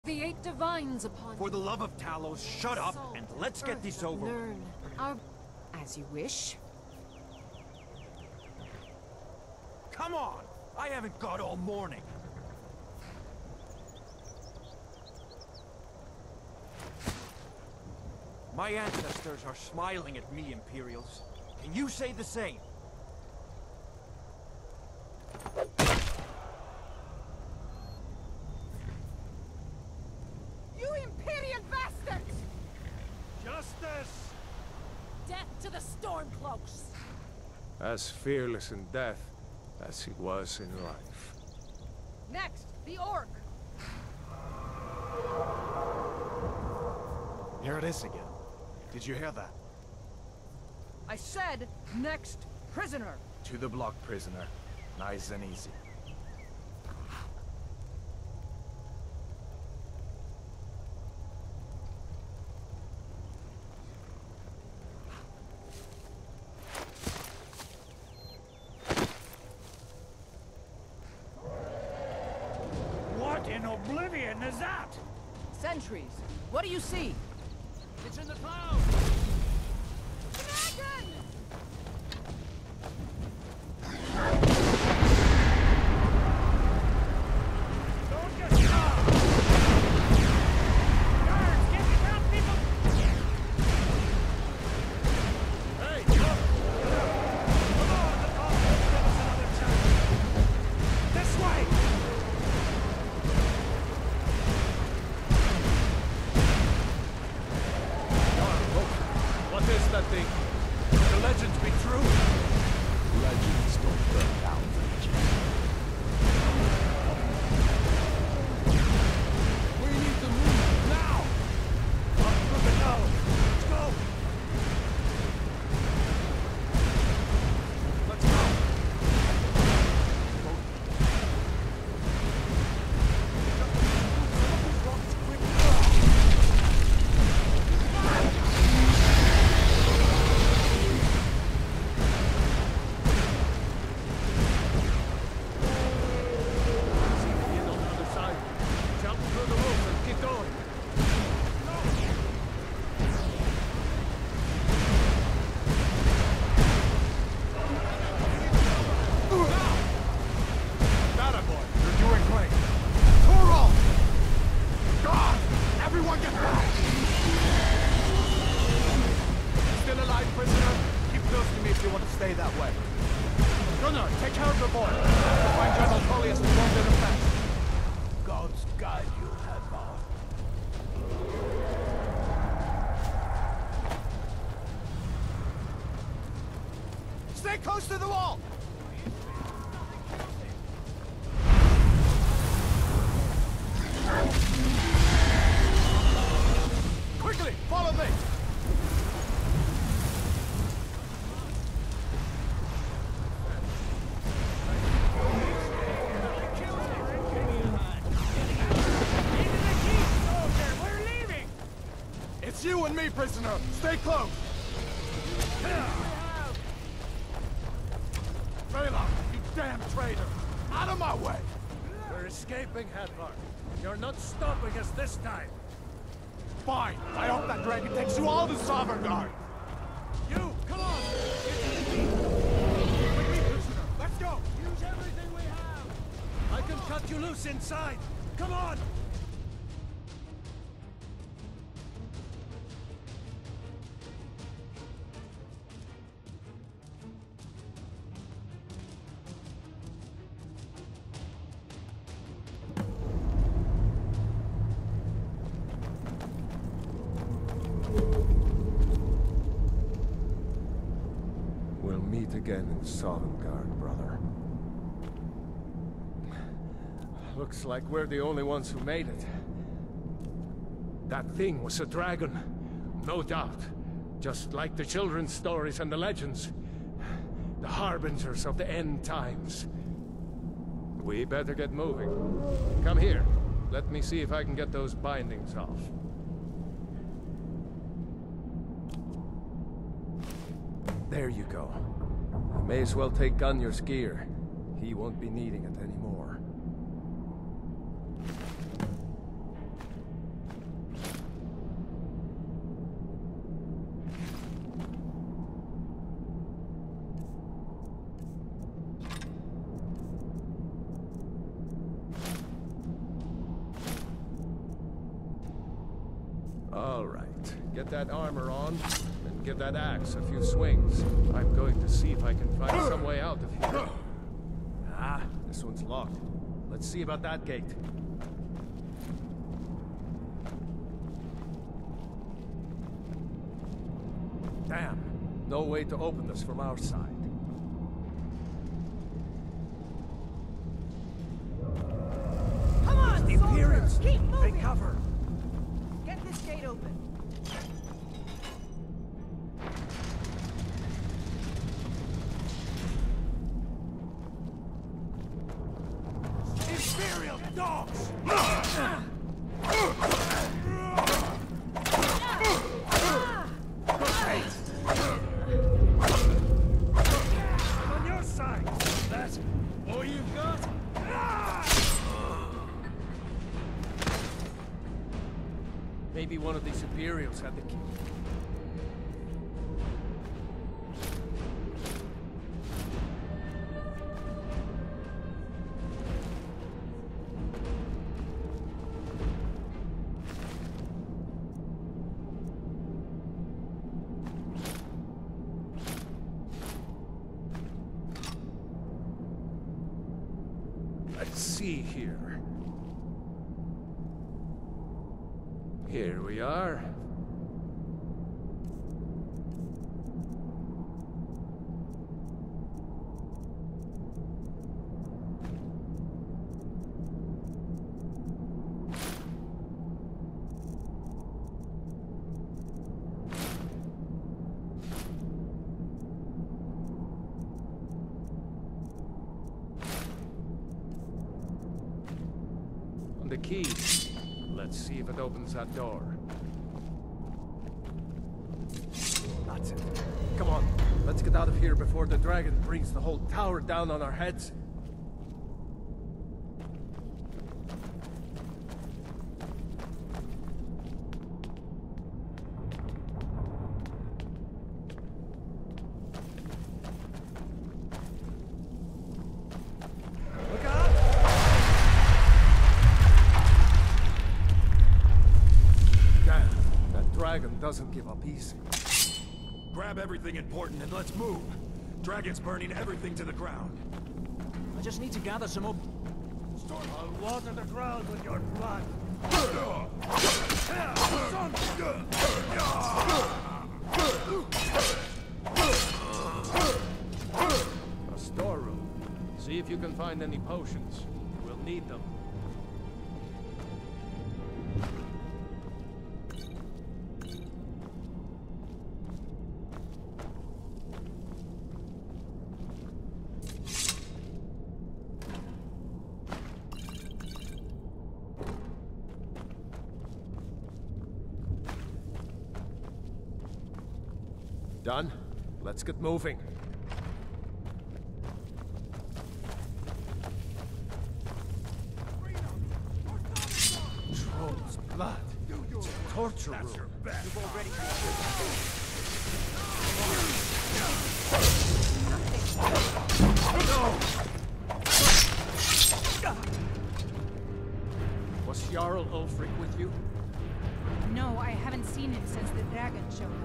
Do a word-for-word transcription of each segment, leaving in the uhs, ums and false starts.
The eight divines upon For the love of Talos, shut up Salt, and let's get earth, this over with. Learn our... As you wish. Come on! I haven't got all morning. My ancestors are smiling at me, Imperials. Can you say the same? You Imperial bastards! Justice! Death to the Stormcloaks! As fearless in death as he was in life. Next, the Orc. Here it is again. Did you hear that? I said, next prisoner. To the block, prisoner. Nice and easy. What in oblivion is that? Sentries. What do you see? It's in the clouds! Dragon! Don't get shot! Guards, get me down, people! Hey, look! Come on, the cop will give us another chance! This way! What is that thing? Could the legends be true? Legends don't burn down villages. We need to move now! Up through the tower! Let's go! Let's go! Stay that way. Gunnar, take care of the boy. We'll find General Tullius and won't get him fast. Gods guide you, Hadvar. Stay close to the wall! Quickly, follow me! It's you and me, prisoner! Stay close! Raylock, you damn traitor! Out of my way! We're escaping, Hadvar. You're not stopping us this time. Fine! I hope that dragon takes you all to Sovngarde! You, come on! Get to the keep! With me, prisoner! Let's go! Use everything we have! I can cut you loose inside! Come on! We'll meet again in Sovngarde, brother. Looks like we're the only ones who made it. That thing was a dragon, no doubt. Just like the children's stories and the legends. The harbingers of the end times. We better get moving. Come here. Let me see if I can get those bindings off. There you go. You may as well take Gunjar's gear. He won't be needing it anymore. All right. Get that armor on, and give that axe a few swings. I'm going to see if I can find some way out of here. Ah, this one's locked. Let's see about that gate. Damn. No way to open this from our side. Come on, The soldiers! Imperials! Keep Take moving! cover! Get this gate open. Imperial dogs! On your side! That's all you've got? Maybe one of these Imperials had the key. Let's see here. Here we are. On the key. Let's see if it opens that door. That's it. Come on, let's get out of here before the dragon brings the whole tower down on our heads. Look out! Damn, that dragon doesn't give up easy. Grab everything important and let's move. Dragon's burning everything to the ground. I just need to gather some up. I'll water the ground with your blood. A storeroom. See if you can find any potions. We'll need them. Done? Let's get moving. Troll's blood. It's a torture room. Was Jarl Ulfric with you? No, I haven't seen him since the dragon showed up.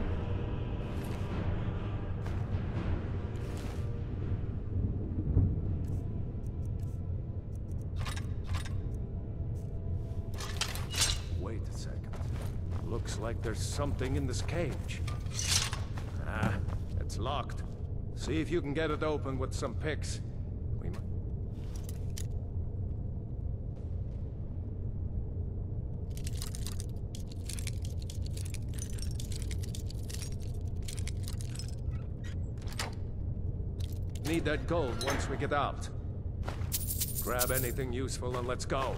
Wait a second. Looks like there's something in this cage. Ah, it's locked. See if you can get it open with some picks. We might... Need that gold once we get out. Grab anything useful and let's go.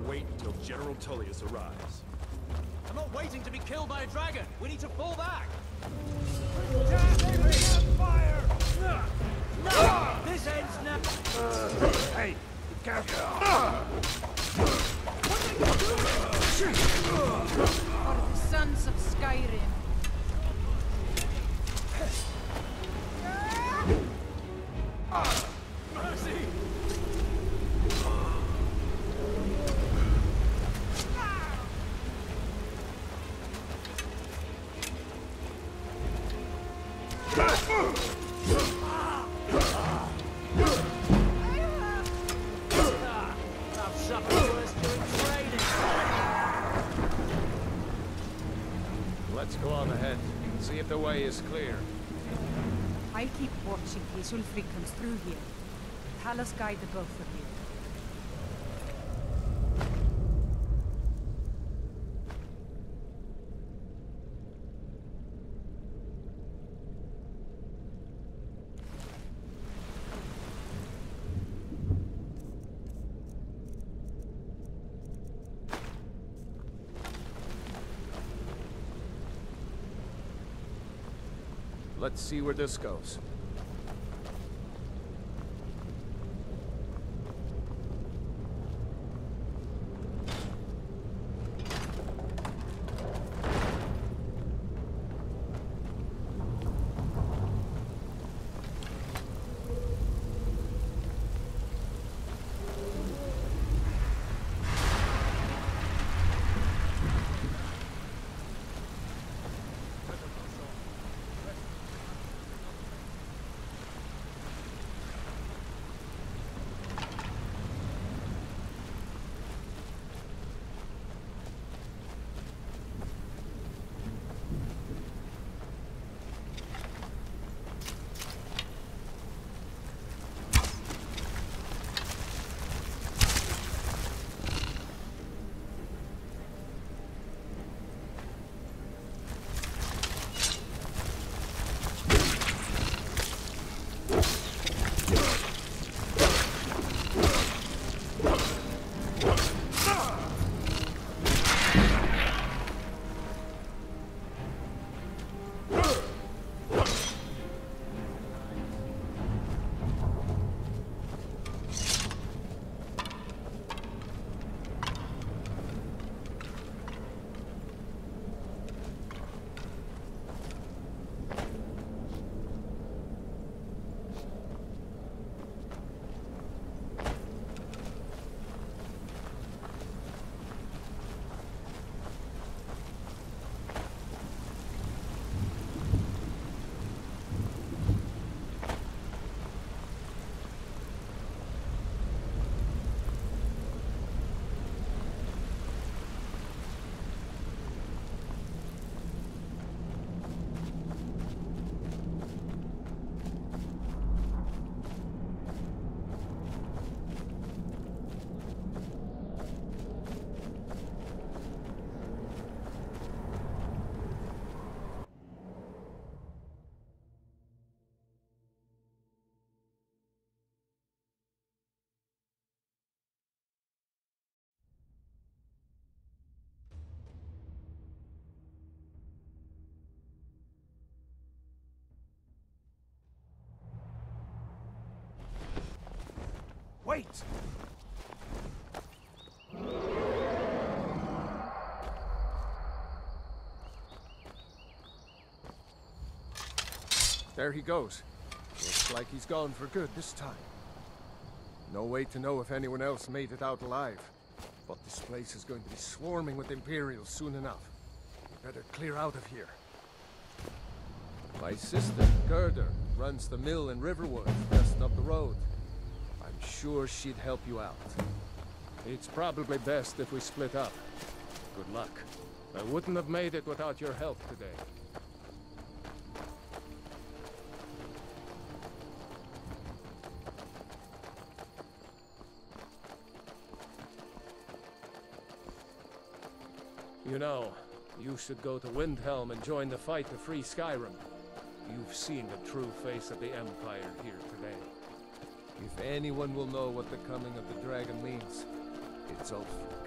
wait until General Tullius arrives. I'm not waiting to be killed by a dragon! We need to fall back! Fire! This ends now. Hey, be careful! For the sons of Skyrim. Mercy! I've suffered worse during training. Let's go on ahead. See if the way is clear. I'll keep watch in case Ulfric comes through here. Talos guide the both of you. Let's see where this goes. Wait! There he goes. Looks like he's gone for good this time. No way to know if anyone else made it out alive. But this place is going to be swarming with Imperials soon enough. We better clear out of here. My sister, Gerdur, runs the mill in Riverwood, just up the road. I'm sure she'd help you out. It's probably best if we split up. Good luck. I wouldn't have made it without your help today. You know, you should go to Windhelm and join the fight to free Skyrim. You've seen the true face of the Empire here today. If anyone will know what the coming of the dragon means, it's Ulfric.